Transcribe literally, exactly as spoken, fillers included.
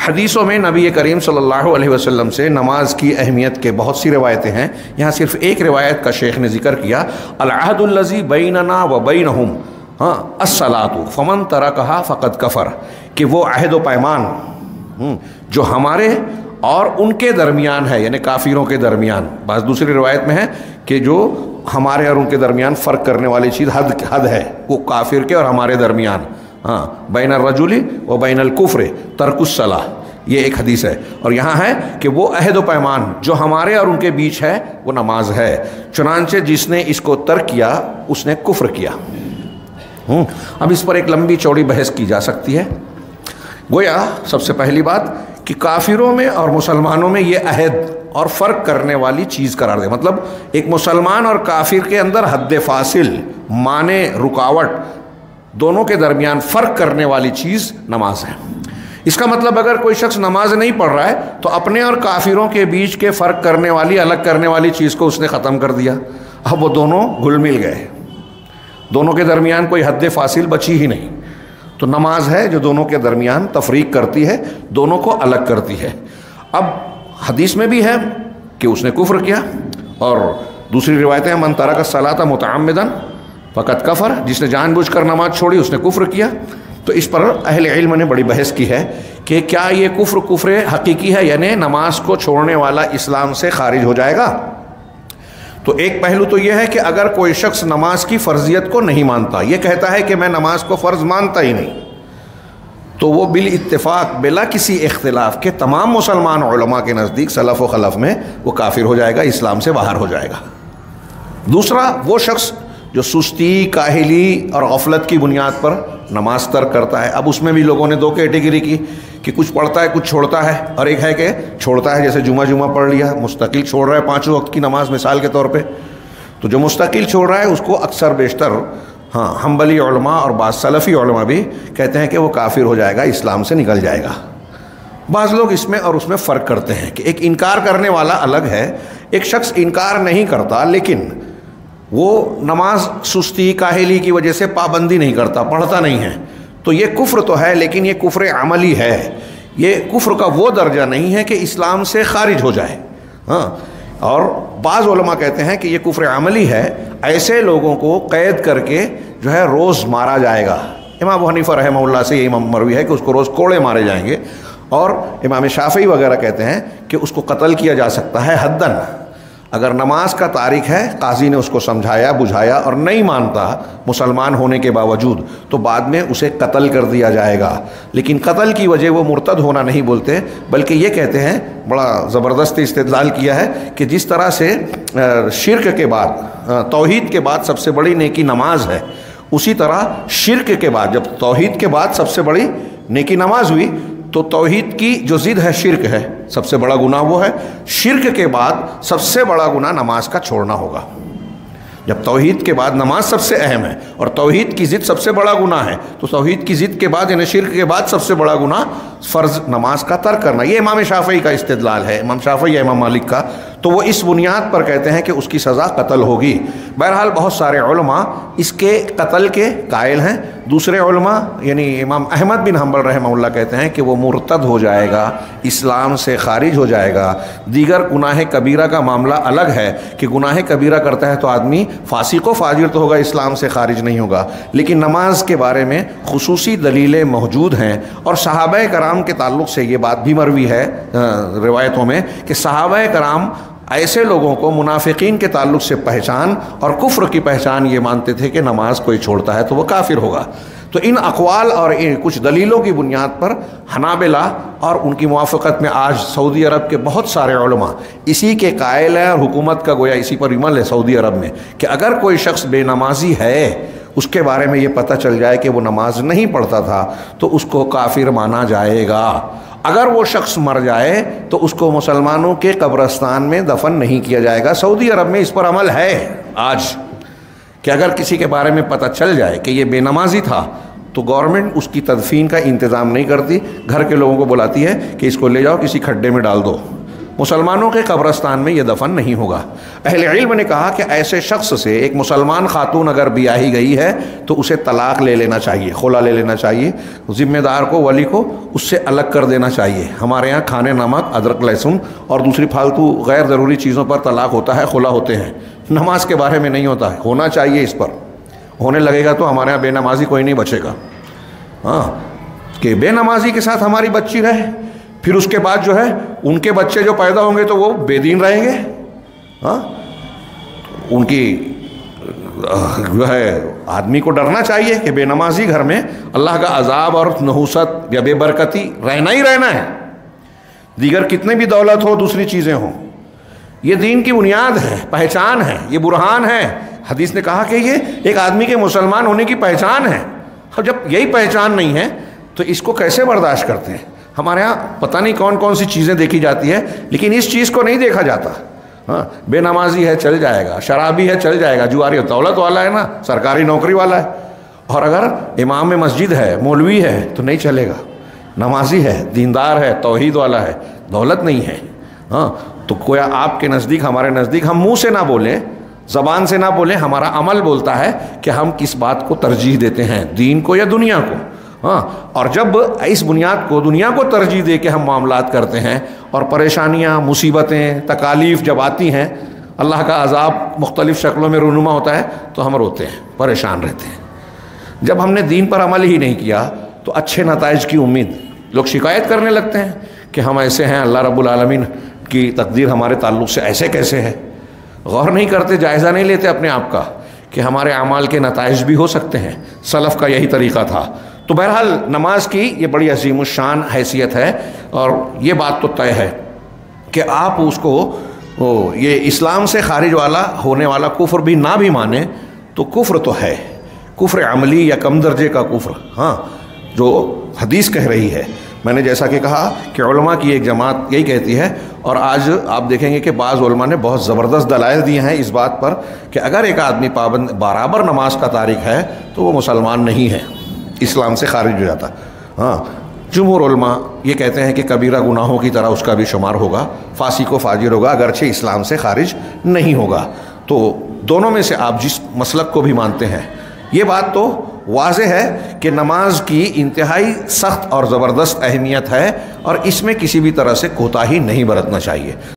हदीसों में नबी करीम सल्लल्लाहु अलैहि वसल्लम से नमाज की अहमियत के बहुत सी रिवायतें हैं। यहाँ सिर्फ एक रिवायत का शेख ने जिक्र किया, अल अहदुल्लज़ी बैनना व बैनहुम हाँ अस्सलातु फमन तरकहा फ़क़द कफ़र, कि वो अहद व पैमान जो हमारे और उनके दरमियान है, यानी काफिरों के दरमियान। बाज़ दूसरी रिवायत में है कि जो हमारे और उनके दरमियान फ़र्क करने वाली चीज़ हद हद है, वो काफिर के और हमारे दरमियान, हाँ बैन रजुली व बैन अल कुफ्र तर्कुस सलाह, ये एक हदीस है। और यहाँ है कि वो अहद व पैमान जो हमारे और उनके बीच है वो नमाज है, चुनांचे जिसने इसको तर्क किया उसने कुफ्र किया। अब इस पर एक लंबी चौड़ी बहस की जा सकती है। गोया सबसे पहली बात कि काफिरों में और मुसलमानों में ये अहद और फ़र्क करने वाली चीज़ करार दे, मतलब एक मुसलमान और काफिर के अंदर हद फासिल, माने रुकावट, दोनों के दरमियान फ़र्क करने वाली चीज़ नमाज है। इसका मतलब अगर कोई शख्स नमाज नहीं पढ़ रहा है तो अपने और काफिरों के बीच के फ़र्क करने वाली, अलग करने वाली चीज़ को उसने ख़त्म कर दिया। अब वो दोनों घुल मिल गए, दोनों के दरमियान कोई हद फासिल बची ही नहीं। तो नमाज है जो दोनों के दरमियान तफरीक करती है, दोनों को अलग करती है। अब हदीस में भी है कि उसने कुफ्र किया, और दूसरी रिवायतें मन तरक सलाता मुतअम्मिदन फ़क़द कफ़र, जिसने जानबूझकर नमाज छोड़ी उसने कुफ्र किया। तो इस पर अहले इल्म ने बड़ी बहस की है कि क्या ये कुफ्र कुफ्र हकीकी है, यानी नमाज को छोड़ने वाला इस्लाम से खारिज हो जाएगा। तो एक पहलू तो यह है कि अगर कोई शख्स नमाज की फ़र्जियत को नहीं मानता, ये कहता है कि मैं नमाज को फ़र्ज़ मानता ही नहीं, तो वो बिल इत्तेफाक बिला किसी इख्तिलाफ के तमाम मुसलमान उलमा के नज़दीक सलफ़ व खलफ़ में वो काफिर हो जाएगा, इस्लाम से बाहर हो जाएगा। दूसरा, वो शख्स जो सुस्ती, काहिली और गफलत की बुनियाद पर नमाज तर्क करता है। अब उसमें भी लोगों ने दो कैटेगरी की कि कुछ पढ़ता है कुछ छोड़ता है, और एक है कि छोड़ता है, जैसे जुमा जुमा पढ़ लिया, मुस्तकिल छोड़ रहा है पाँचों वक्त की नमाज मिसाल के तौर पे। तो जो मुस्तकिल छोड़ रहा है उसको अक्सर बेशतर हाँ हम्बली उलमा और बाज़ सलफ़ी उलमा भी कहते हैं कि वो काफिर हो जाएगा, इस्लाम से निकल जाएगा। बाज़ लोग इसमें और उसमें फ़र्क करते हैं कि एक इनकार करने वाला अलग है, एक शख्स इनकार नहीं करता लेकिन वो नमाज सुस्ती काहिली की वजह से पाबंदी नहीं करता, पढ़ता नहीं है, तो ये कुफ्र तो है लेकिन ये कुफ्र अमली है। ये कुफ्र का वो दर्जा नहीं है कि इस्लाम से खारिज हो जाए। हाँ, और बाज़ उलमा कहते हैं कि ये कुफ्र अमली है, ऐसे लोगों को कैद करके जो है रोज़ मारा जाएगा। इमाम अबू हनीफा रहमहुल्लाह से ये मरवी है कि उसको रोज़ कोड़े मारे जाएंगे, और इमाम शाफ़ी वगैरह कहते हैं कि उसको कत्ल किया जा सकता है हद्दन। अगर नमाज का तारिक है, काजी ने उसको समझाया बुझाया और नहीं मानता मुसलमान होने के बावजूद, तो बाद में उसे कत्ल कर दिया जाएगा। लेकिन कत्ल की वजह वो मुर्तद होना नहीं बोलते, बल्कि ये कहते हैं, बड़ा ज़बरदस्त इस्तिदलाल किया है कि जिस तरह से शिर्क के बाद, तौहीद के बाद सबसे बड़ी नेकी नमाज है, उसी तरह शिर्क के बाद, जब तौहीद के बाद सबसे बड़ी नेकी नमाज हुई, तो तौहीद की जो ज़िद है शिर्क है, सबसे बड़ा गुनाह वो है। शिर्क के बाद सबसे बड़ा गुनाह नमाज का छोड़ना होगा। जब तौहीद के बाद नमाज सबसे अहम है और तौहीद की ज़िद सबसे बड़ा गुनाह है, तो तौहीद की ज़िद के बाद यानी शिर्क के बाद सबसे बड़ा गुनाह फ़र्ज़ नमाज का तर्क करना। ये इमाम शाफ़ी का इस्तिदलाल है, इमाम शाफ़ी या इमाम मालिक का। तो वो इस बुनियाद पर कहते हैं कि उसकी सज़ा कत्ल होगी। बहरहाल बहुत सारे उलमा इसके कत्ल के कायल हैं। दूसरे उलमा यानी इमाम अहमद बिन हम्बल रहमहुल्लाह कहते हैं कि वो मुर्तद हो जाएगा, इस्लाम से खारिज हो जाएगा। दीगर गुनाह कबीरा का मामला अलग है कि गुनाह कबीरा करता है तो आदमी फासिक व फाजिर तो होगा, इस्लाम से खारिज नहीं होगा। लेकिन नमाज के बारे में खुसूसी दलीलें मौजूद हैं, और सहाबाए कराम के ताल्लुक़ से ये बात भी मरवी है रिवायतों में कि सहाबाए कराम ऐसे लोगों को मुनाफिकीन के ताल्लुक़ से पहचान और कुफ्र की पहचान ये मानते थे कि नमाज कोई छोड़ता है तो वह काफिर होगा। तो इन अक़वाल और इन कुछ दलीलों की बुनियाद पर हनाबिला और उनकी मुवाफ़क़त में आज सऊदी अरब के बहुत सारे उलमा इसी के कायल हैं, और हुकूमत का गोया इसी पर इमल है सऊदी अरब में कि अगर कोई शख्स बेनमाजी है, उसके बारे में ये पता चल जाए कि वो नमाज नहीं पढ़ता था, तो उसको काफिर माना जाएगा। अगर वो शख्स मर जाए तो उसको मुसलमानों के कब्रस्तान में दफन नहीं किया जाएगा। सऊदी अरब में इस पर अमल है आज कि अगर किसी के बारे में पता चल जाए कि ये बेनमाजी था, तो गवर्नमेंट उसकी तदफीन का इंतज़ाम नहीं करती, घर के लोगों को बुलाती है कि इसको ले जाओ किसी खड्डे में डाल दो, मुसलमानों के कब्रस्तान में यह दफन नहीं होगा। अहले इल्म ने कहा कि ऐसे शख्स से एक मुसलमान खातून अगर ब्याही गई है तो उसे तलाक ले लेना चाहिए, खुला ले लेना चाहिए, ज़िम्मेदार को, वली को उससे अलग कर देना चाहिए। हमारे यहाँ खाने, नमक, अदरक, लहसुन और दूसरी फालतू गैर ज़रूरी चीज़ों पर तलाक होता है, खुला होते हैं। नमाज के बारे में नहीं होता है, होना चाहिए। इस पर होने लगेगा तो हमारे यहाँ बेनमाजी कोई नहीं बचेगा। हाँ, कि बेनमाजी के साथ हमारी बच्ची रहे, फिर उसके बाद जो है उनके बच्चे जो पैदा होंगे तो वो बेदीन रहेंगे। हाँ, उनकी जो है आदमी को डरना चाहिए कि बेनमाजी घर में अल्लाह का अजाब और नहुसत या बेबरकती रहना ही रहना है। दीगर कितने भी दौलत हो, दूसरी चीज़ें हों, ये दीन की बुनियाद है, पहचान है, ये बुरहान है। हदीस ने कहा कि ये एक आदमी के मुसलमान होने की पहचान है। अब जब यही पहचान नहीं है तो इसको कैसे बर्दाश्त करते हैं? हमारे यहाँ पता नहीं कौन कौन सी चीज़ें देखी जाती है, लेकिन इस चीज़ को नहीं देखा जाता। हाँ, बेनमाजी है चल जाएगा, शराबी है चल जाएगा, जुआरी दौलत वाला है ना, सरकारी नौकरी वाला है, और अगर इमाम मस्जिद है, मौलवी है तो नहीं चलेगा। नमाजी है, दीनदार है, तौहीद वाला है, दौलत नहीं है। हाँ, तो कोई आपके नज़दीक, हमारे नज़दीक, हम मुँह से ना बोलें, ज़बान से ना बोलें, हमारा अमल बोलता है कि हम किस बात को तरजीह देते हैं, दीन को या दुनिया को। हाँ, और जब इस बुनियाद को, दुनिया को तरजीह दे के हम मामलात करते हैं और परेशानियाँ, मुसीबतें, तकालीफ जब आती हैं, अल्लाह का अजाब मुख्तलिफ़ शक्लों में रूनुमा होता है तो हम रोते हैं, परेशान रहते हैं। जब हमने दीन पर अमल ही नहीं किया तो अच्छे नताइज की उम्मीद, लोग शिकायत करने लगते हैं कि हम ऐसे हैं, अल्लाह रब्बुल आलमीन की तकदीर हमारे ताल्लुक़ से ऐसे कैसे है। गौर नहीं करते, जायज़ा नहीं लेते अपने आप का कि हमारे अमाल के नताइज भी हो सकते हैं। सलफ़ का यही तरीक़ा था। तो बहरहाल नमाज की ये बड़ी अज़ीमुश्शान हैसियत है, और ये बात तो तय है कि आप उसको वो ये इस्लाम से खारिज वाला होने वाला कुफ्र भी ना भी माने तो कुफ्र तो है, कुफ्र अमली या कम दर्जे का कुफ्र। हाँ, जो हदीस कह रही है, मैंने जैसा कि कहा कि उलमा की एक जमात यही कहती है, और आज आप देखेंगे कि बाज़ उलमा ने बहुत ज़बरदस्त दलाइल दिए हैं इस बात पर कि अगर एक आदमी पाबंद बराबर नमाज का तारिक है तो वो मुसलमान नहीं है, इस्लाम से खारिज हो जाता। हाँ, जुमहूर उलमा ये कहते हैं कि कबीरा गुनाहों की तरह उसका भी शुमार होगा, फासिक व फाजिर होगा, अगरचे इस्लाम से खारिज नहीं होगा। तो दोनों में से आप जिस मसलक को भी मानते हैं, ये बात तो वाज़ेह है कि नमाज की इंतहाई सख्त और ज़बरदस्त अहमियत है, और इसमें किसी भी तरह से कोताही नहीं बरतना चाहिए।